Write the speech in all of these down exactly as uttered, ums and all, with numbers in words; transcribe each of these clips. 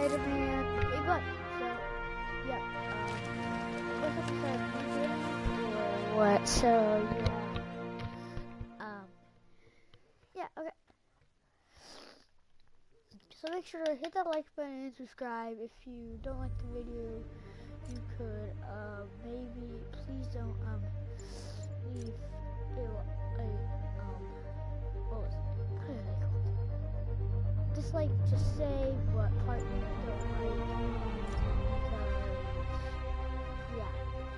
Spider-Man, a button. So, yeah. Um, this episode or what? So, yeah. Um, yeah. Okay. So make sure to hit that like button and subscribe. If you don't like the video, you could uh, maybe please don't um leave a, a um what was it? What are they called? Just like just say what part you don't like because yeah.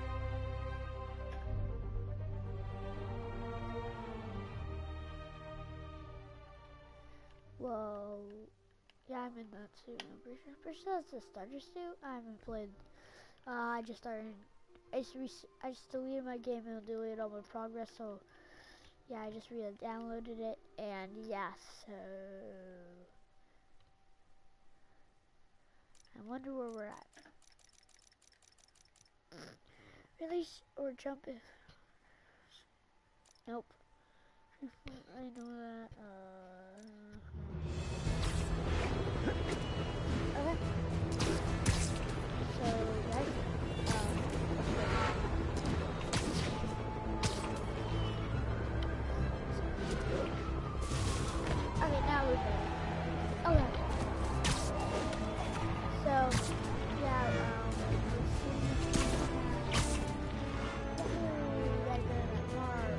Whoa. Yeah, I'm in that suit. I'm pretty sure, pretty sure that's the starter suit. I haven't played. Uh, I just started. I just re I just deleted my game and deleted all my progress. So yeah, I just re-downloaded it, and yeah. So I wonder where we're at. Release or jump if. Nope. I know that. Uh. Okay. So, guys, um, okay, now we're ready. Okay. So, yeah, um, let's see. Ooh, gotta go to that park.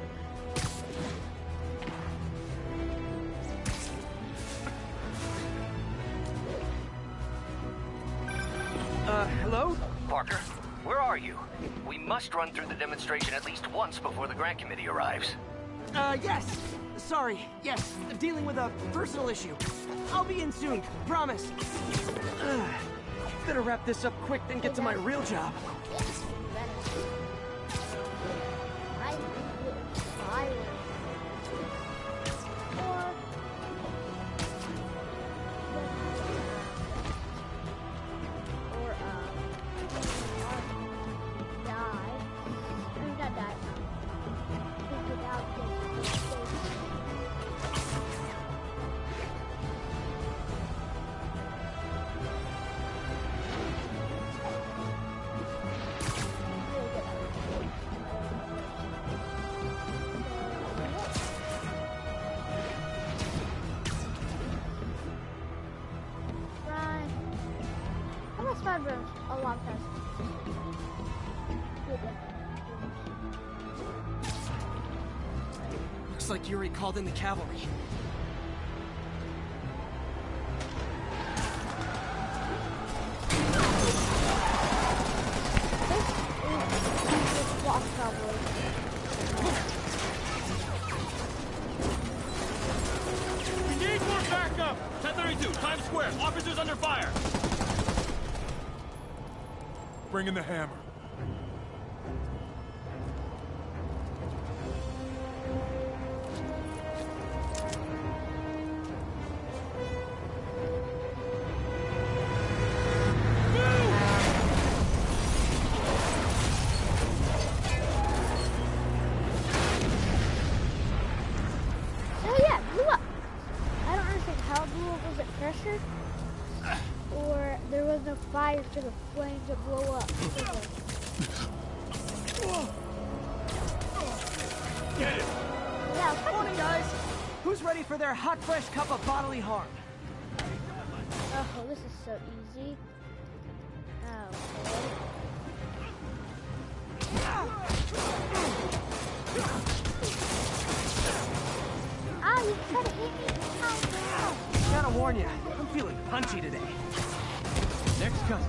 Uh, hello? Parker, where are you? We must run through the demonstration at least once before the grant committee arrives. Uh, yes. Sorry, yes. Dealing with a personal issue. I'll be in soon, promise. Uh, better wrap this up quick then get to my real job. A lot faster. Looks like Yuri called in the cavalry. We need more backup! ten thirty-two, Times Square. Officers under fire. Bring in the hammer. Oh yeah, blew up. I don't understand how it blew up. Was it pressure? Or there was no fire for the flames to blow up. Get it! Yeah, Morning, guys! Who's ready for their hot, fresh cup of bodily harm? oh, this is so easy. Oh, ah, you tried to hit me. Oh, no. Gotta warn you, I'm feeling punchy today. Next customer.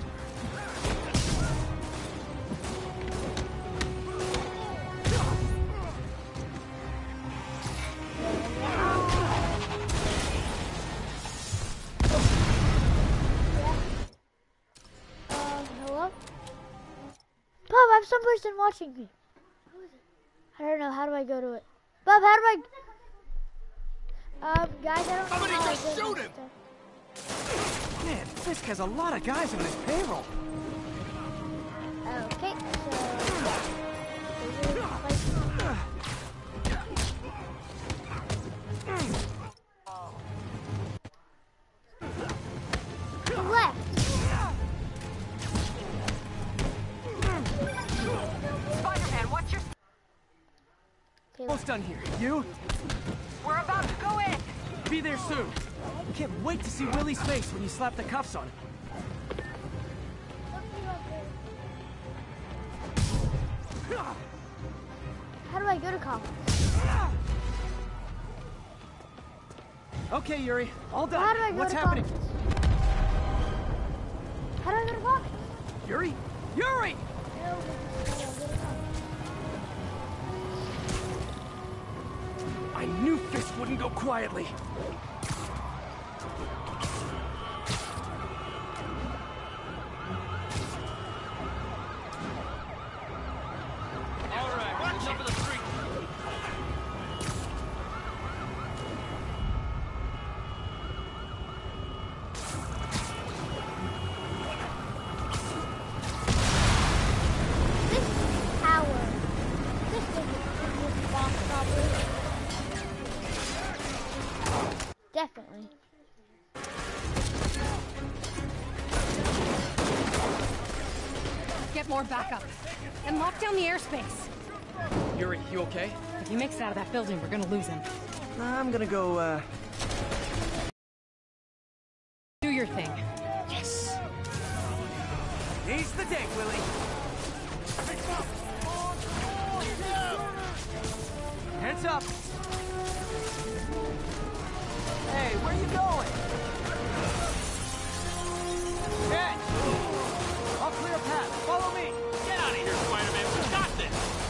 Bob, I have some person watching me. Who is it? I don't know. How do I go to it? Bob, how do I... Um, guys, I don't Somebody know how just I go shoot to him! stuff. Man, Fisk has a lot of guys on his payroll. Okay, so... Left. almost done here. You? We're about to go in. Be there soon. Can't wait to see Willie's face when you slap the cuffs on him. How do I go to conference? Okay, Yuri. All done. How do I go What's to happening? conference? How do I go to conference? Yuri? Yuri! I knew Fisk wouldn't go quietly. All right, watch out for the street. This tower. This thing is this boss probably. Definitely. Get more backup. And lock down the airspace. Yuri, you okay? If he makes it out of that building, we're gonna lose him. I'm gonna go, uh... Do your thing. Yes! He's the day, Willie! Heads up! Hey, where are you going? Head! I'll clear a path. Follow me! Get out of here, Spider-Man. We got this.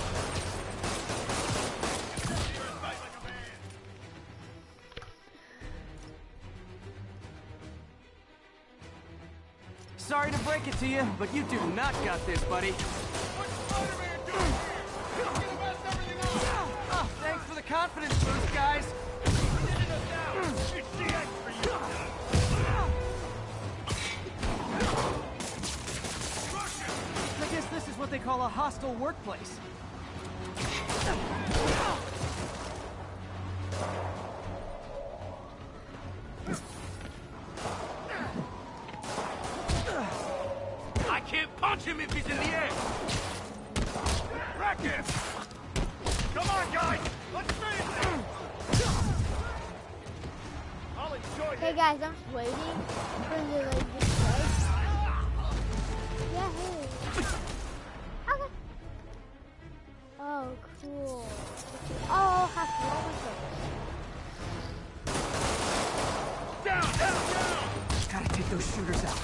Sorry to break it to you, but you do not got this, buddy. Oh, thanks for the confidence boost, guys. I guess this is what they call a hostile workplace. I can't punch him if he's in the air. Rack him. Come on, guys. Let's finish this. I'll enjoy Hey this. guys, I'm just waiting for the like this place. Yeah, hey. Okay. Oh, cool. Oh, I'll have to roll my Down, down, down. Gotta take those shooters out.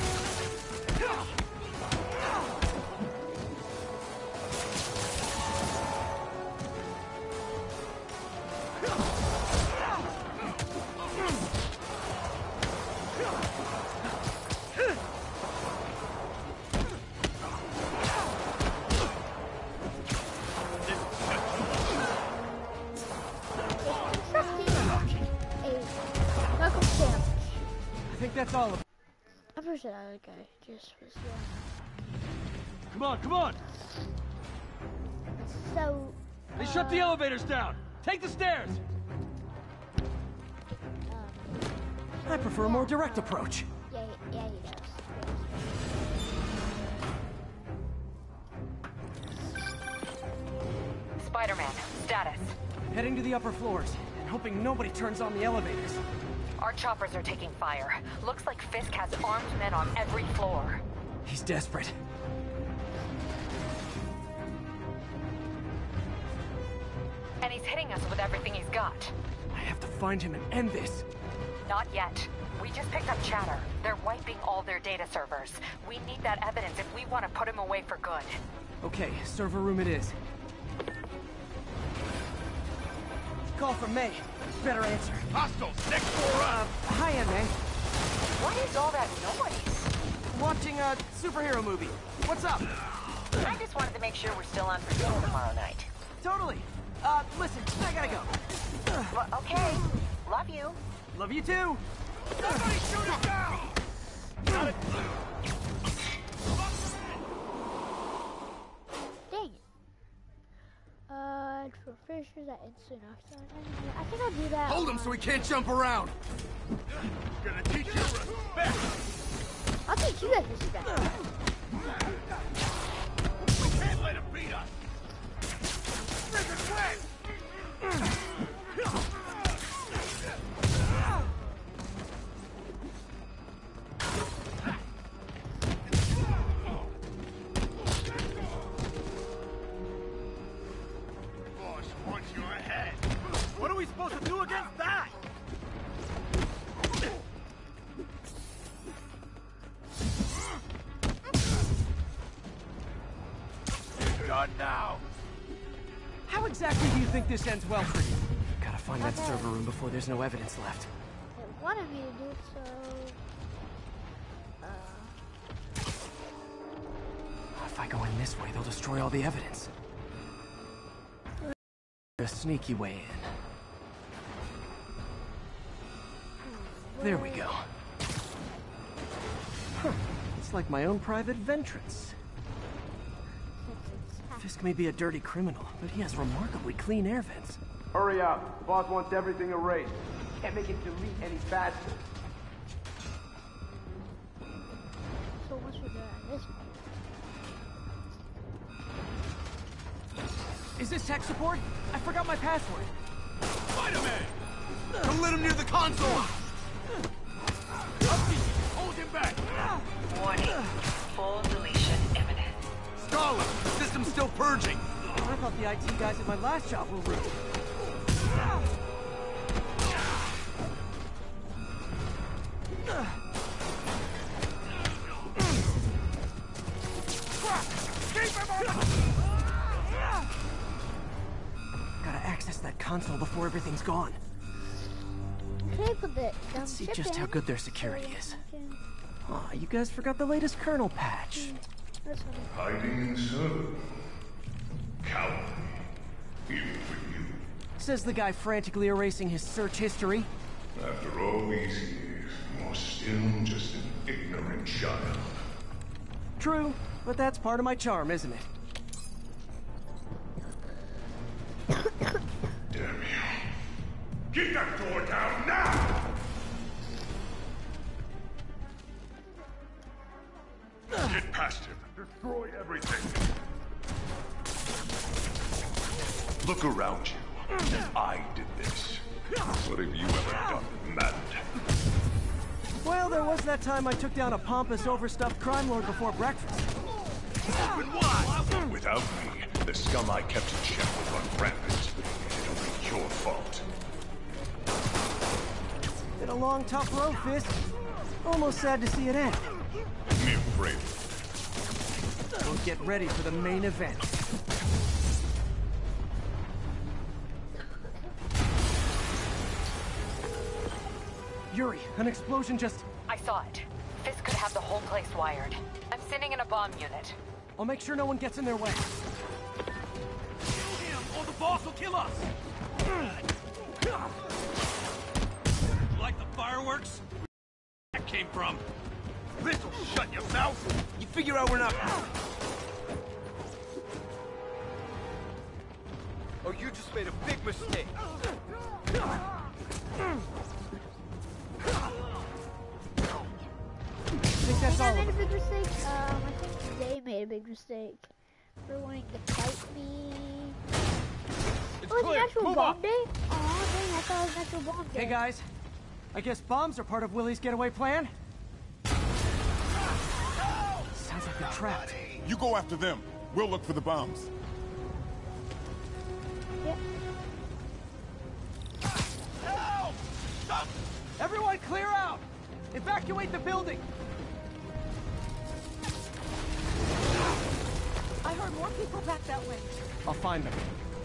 I think that's all of it. I'm pretty sure that other guy just was there. Come on, come on. So, They shut the elevators down. Take the stairs. um, I prefer a more direct approach. yeah, yeah, he does. Spider-Man, status. Heading to the upper floors, and hoping nobody turns on the elevators. Our choppers are taking fire. Looks like Fisk has armed men on every floor. He's desperate. And he's hitting us with everything he's got. I have to find him and end this. Not yet. We just picked up chatter. They're wiping all their data servers. We need that evidence if we want to put him away for good. Okay, server room it is. Call from May. Better answer. Hostiles, next floor Uh, up. hi, Aunt May. What is all that noise? Watching a superhero movie. What's up? I just wanted to make sure we're still on for dinner tomorrow night. Totally. Uh, listen, I gotta go. Well, okay. Love you. Love you too. Somebody shoot him down. Got it. Dang it. Uh, for finishers that instant knockdown. I think I'll do that. Hold him so he can't jump around. Gonna teach you respect. I'll teach you guys respect. We can't let him beat us. Freaking wet. Run now! How exactly do you think this ends well for you? Gotta find that Okay. server room before there's no evidence left. They wanted me to do so. Uh, If I go in this way, they'll destroy all the evidence. A sneaky way in. There we go. Huh. It's like my own private ventrance. Fisk may be a dirty criminal, but he has remarkably clean air vents. Hurry up. The boss wants everything erased. Can't make it delete any faster. so much for that. This Is this tech support? I forgot my password. Spider-Man! Don't let him near the console! Up, hold him back! Warning. Full deletion imminent. Scarlet, the system's still purging! I thought the I T guys at my last job were rude. Keep him on! Gotta access that console before everything's gone. okay, put the dumb Let's see chip just in. how good their security is. Okay. Aw, you guys forgot the latest kernel patch. That's what Hiding in server. Cowardly. Even for you. Says the guy frantically erasing his search history. After all these years, you're still just an ignorant child. True, but that's part of my charm, isn't it? Damn you. Keep that door down now! Get past him. Destroy everything. Look around you. I did this. What have you ever done that mattered? Well, there was that time I took down a pompous, overstuffed crime lord before breakfast. Open wide! Without me, the scum I kept in check would run rampant. It'll be your fault. Been a long, tough road, Fisk. Almost sad to see it end. Mere prelude. We'll get ready for the main event. Yuri, an explosion just... I saw it. Fisk could have the whole place wired. I'm sending in a bomb unit. I'll make sure no one gets in their way. Kill him, or the boss will kill us! Like the fireworks? That came from? This'll shut your mouth! You figure out we're not... Oh, you just made a big mistake. think that's I all think I of made a it. big mistake. Um, I think they made a big mistake for wanting to fight me. It's Oh, it's an clear. actual Move bomb on. day? Aw, dang, I thought it was an actual bomb day. Hey guys, I guess bombs are part of Willie's getaway plan? Sounds like they're trapped. You go after them. We'll look for the bombs. Yep. Help! Stop! Everyone clear out! Evacuate the building! I heard more people back that way. I'll find them.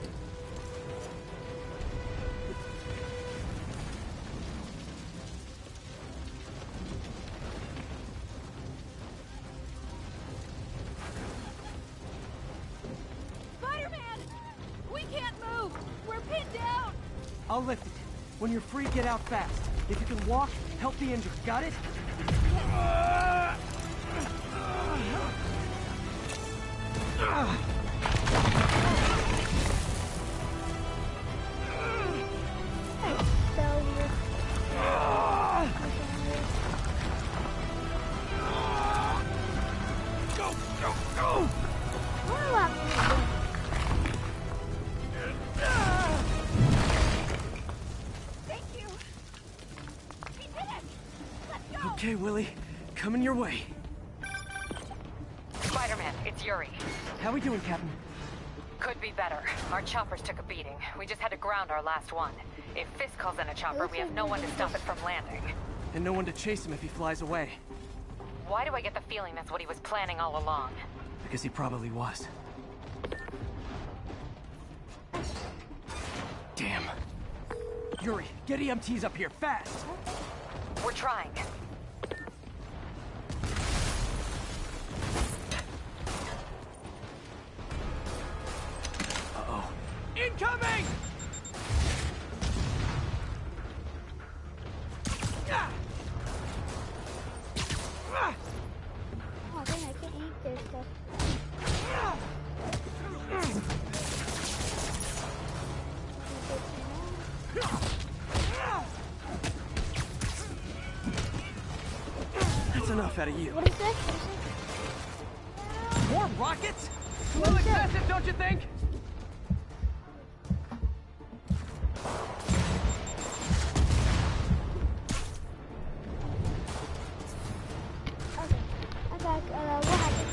Spider-Man! We can't move! We're pinned down! I'll lift it. When you're free, get out fast. If you can walk, help the injured. Got it? Go, go, go! Thank you! We did it! Let's go! Okay, Willie. Coming your way. Spider-Man, it's Yuri. How we doing, Captain? Could be better. Our choppers took a beating. We just had to ground our last one. If Fisk calls in a chopper, we have no one to stop it from landing. And no one to chase him if he flies away. Why do I get the feeling that's what he was planning all along? Because he probably was. Yuri, get E M Ts up here, fast! We're trying. Uh-oh. Incoming! Ah! Ah! Oh, dang, I can't eat their stuff. That's enough out of you. What is this? More rockets? A little excessive, don't you think? Okay, I'm back. Uh, what happened?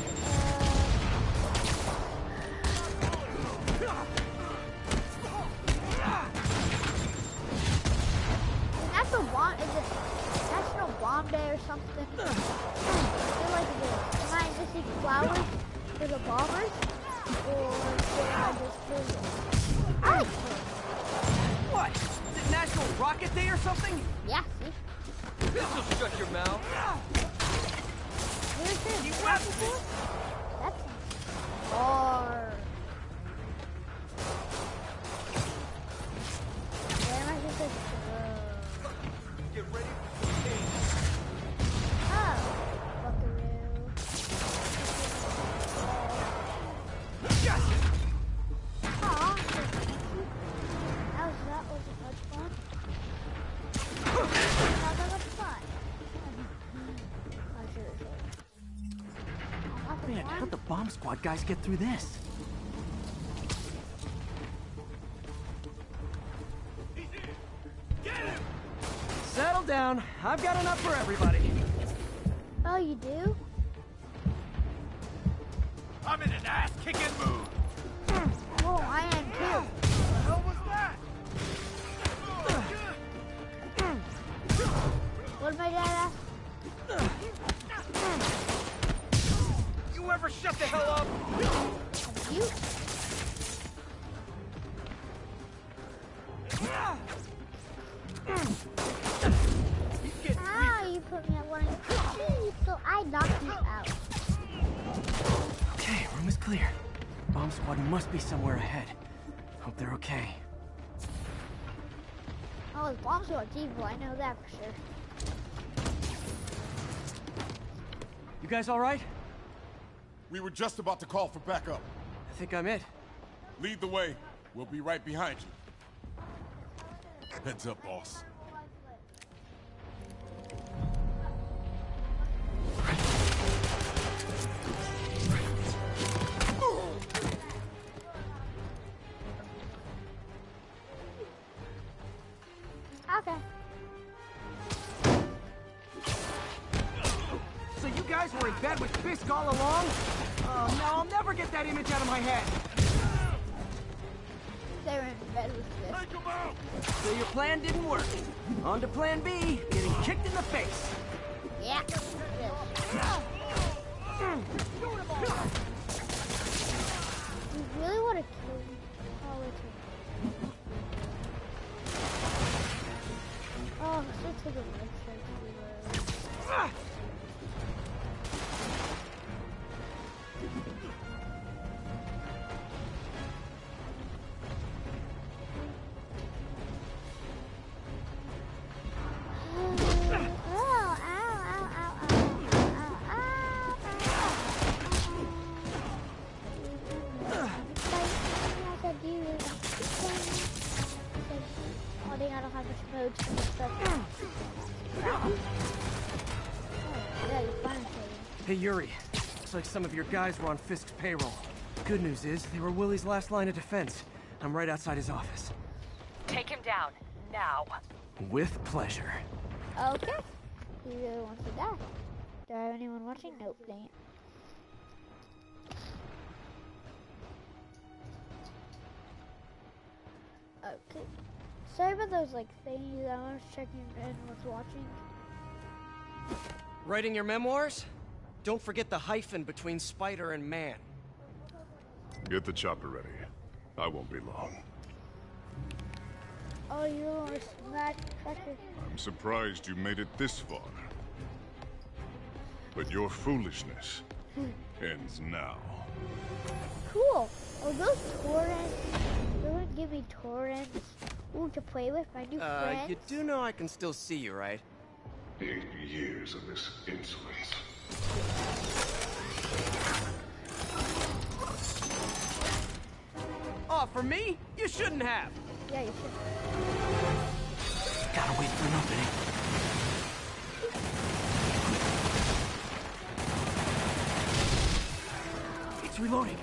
Uh, National Bomb, is it National Bomb Day or something? I feel like it is. Am I just eat flowers for the bombers? Or should I just kill them? I like killing. What? Is it National Rocket Day or something? Yeah, see? This'll shut your mouth. Here's this. You weapon me. That's hard. Where am I supposed to go? Get ready for the game. Oh, buckaroo. Gotcha. Aw, thank you. That was, that wasn't much fun. Not that much fun. I should have said. Man, how'd the bomb squad guys get through this? Settle down. I've got enough for everybody. Oh, you do? I'm in an ass-kicking mood. Oh, I am too. What the hell was that? What did my dad ask? You ever shut the hell up? You? Ah, you put me at one of the so I knocked you out. Okay, room is clear. Bomb squad must be somewhere ahead. Hope they're okay. Oh, the bomb squad's evil, I know that for sure. You guys all right? We were just about to call for backup. I think I'm it. Lead the way. We'll be right behind you. Heads up, boss. Okay. So you guys were in bed with Fisk all along? Oh, no, I'll never get that image out of my head. They were in bed with this. Take him out! So your plan didn't work. On to plan B, getting kicked in the face. Yeah. You really want to kill me? Oh, wait till... Oh, let's take a look. Ah! Hey, Yuri. Looks like some of your guys were on Fisk's payroll. Good news is, they were Willie's last line of defense. I'm right outside his office. Take him down, now. With pleasure. Okay. He really wants to die. Do I have anyone watching? Nope, dang it. Okay. Sorry about those, like, things. I was checking in what's watching. Writing your memoirs? Don't forget the hyphen between spider and man. Get the chopper ready. I won't be long. Oh, you don't want to smack Cracker. I'm surprised you made it this far. But your foolishness ends now. Cool. Oh, those torrents. They're gonna give me torrents. Ooh, to play with my new Uh, friends. you do know I can still see you, right? Eight years of this insolence. Oh, for me? You shouldn't have. Yeah, you should. Gotta wait for an opening. It's reloading.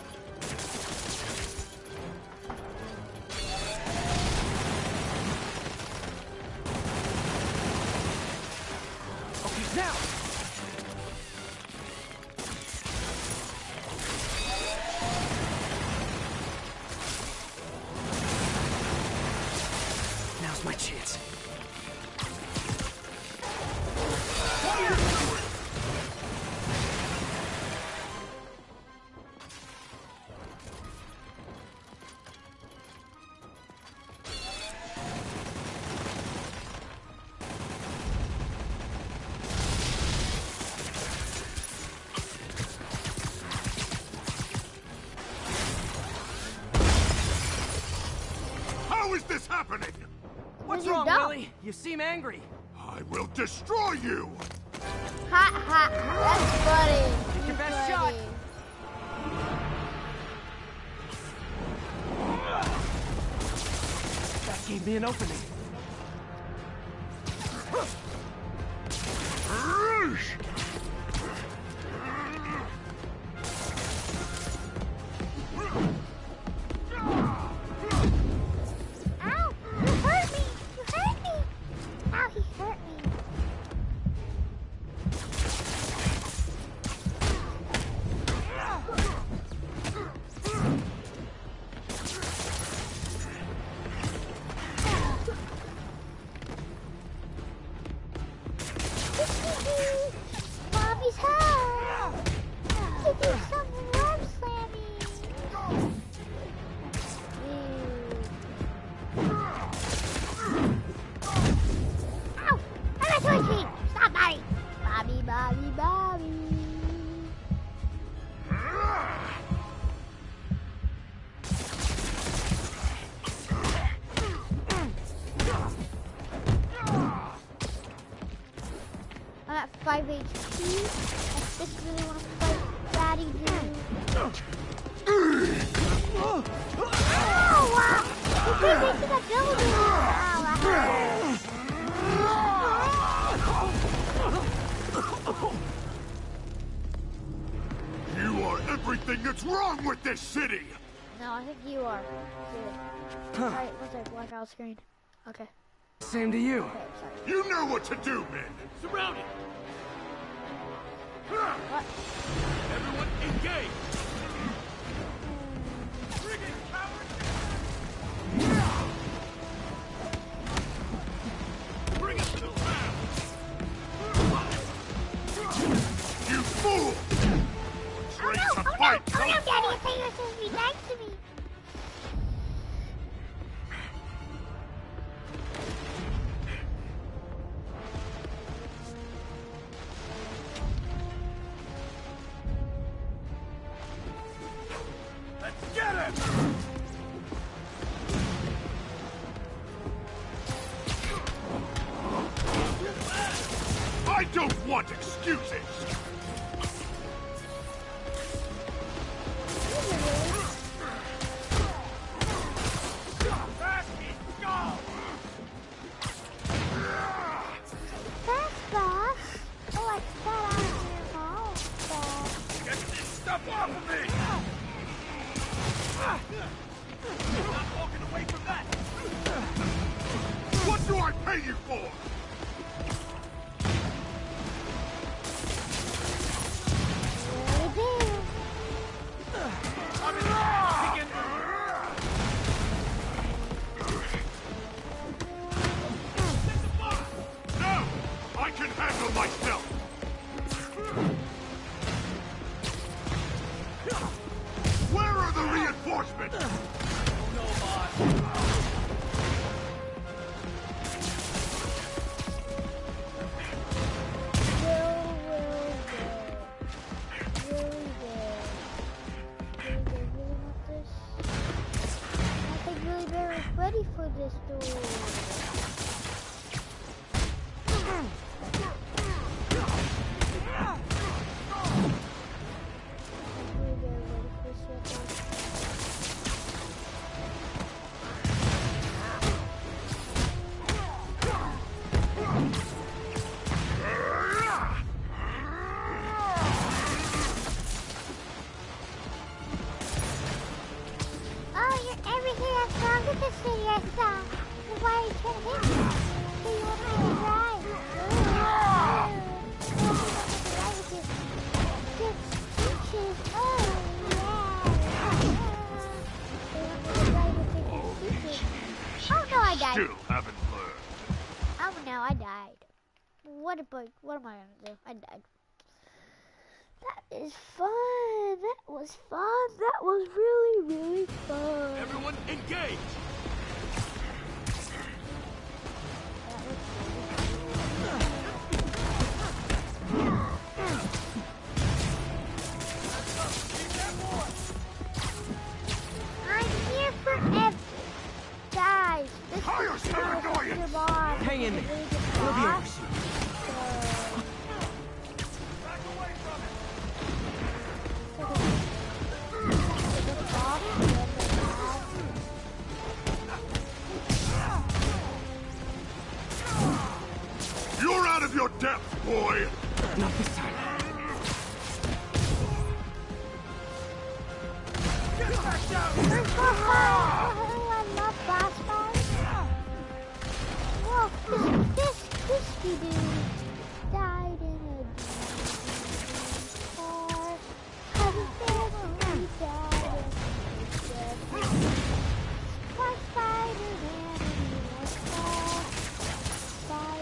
Okay, now. Now's my chance. How is this happening? What's you wrong, dumb. Willie? You seem angry. I will destroy you! Ha ha. That's funny. Take your That's best shot. funny. That gave me an opening. Ow! You hurt me! You hurt me! Ow, he hurt me. Bobby's home! To do some web slamming! Ow! I'm not switching! Stop, Bobby! Bobby, Bobby, Bobby! I'm at five H P. I just really want to fight Daddy Dude. Oh, wow! You couldn't get to that building! Wow, that hurt. You are everything that's wrong with this city! No, I think you are. Good. Alright, what's that black out screen? Okay. Same to you. Okay, I'm sorry. You know what to do, men! Surrounded! What? Everyone engage! Bring it, cowards! Bring it to the ground! You fool! Oh Train no! to Oh no! fight! Oh no, Daddy! I thought you were supposed to be nice to me! Let's get him! I don't want excuses! Thanks, boss. Oh, I got out of your mouth, boss. Get this stuff off of me! Not walking away from that! What do I pay you for? Really do. I'm in Chicken! No! I can handle myself! Where are the reinforcements? No, boss. this door. Still haven't learned. Oh no, I died. What about, what am I gonna do? I died. That is fun. That was fun. That was really, really fun. Everyone engage! I'm here forever. Guys, this Higher is still annoying. Hang in there. We'll be over soon. You're out of your depth, boy! Not this time. Get back down! Oh, I love boss fights. Whoa, this, this crispy dude died in a car. How did family die in a death? Why Spider-Man in a car? Spider-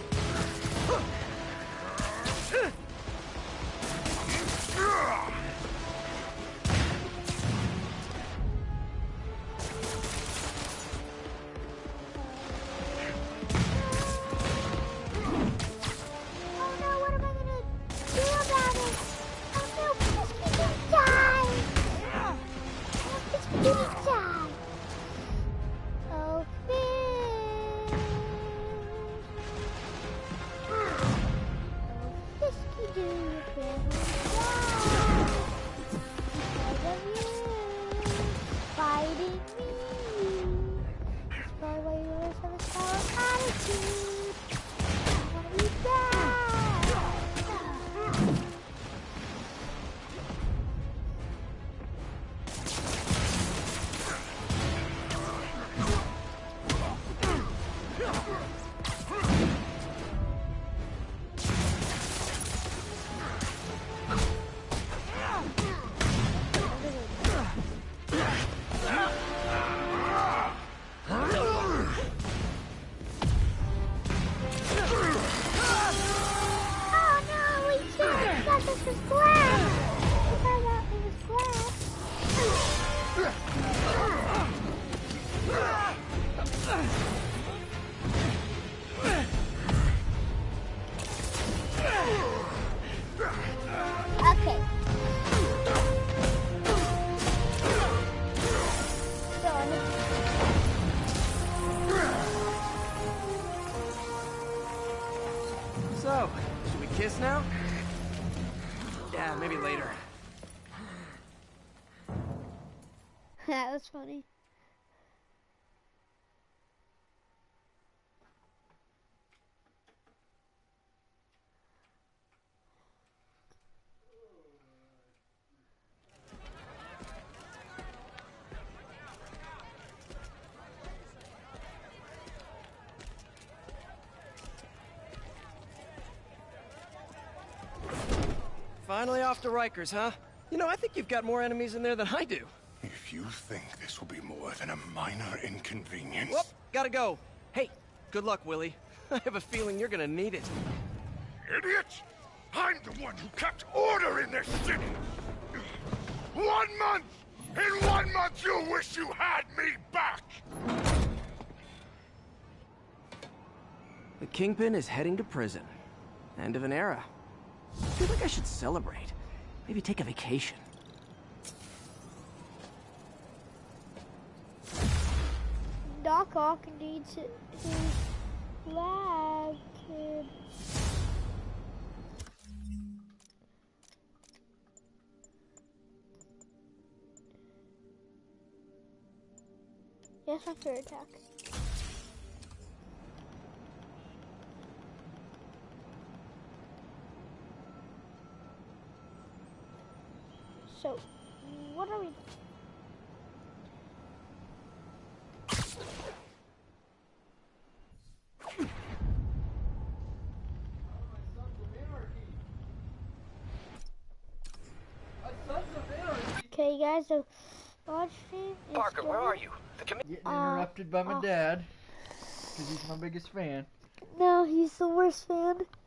So, should we kiss now? Yeah, maybe later. That was funny. Finally off to Rikers, huh? You know, I think you've got more enemies in there than I do. If you think this will be more than a minor inconvenience... Whoop, gotta go. Hey, good luck, Willie. I have a feeling you're gonna need it. Idiot! I'm the one who kept order in this city! One month! In one month you wish you had me back! The Kingpin is heading to prison. End of an era. I feel like I should celebrate. Maybe take a vacation. Doc Doc Ock needs his lab kid. Yes, my fear attack. So, what are we doing? Okay, guys, so watch me. Parker, where are you? The committee. Getting Uh, interrupted by my uh, dad because he's my biggest fan. No, he's the worst fan.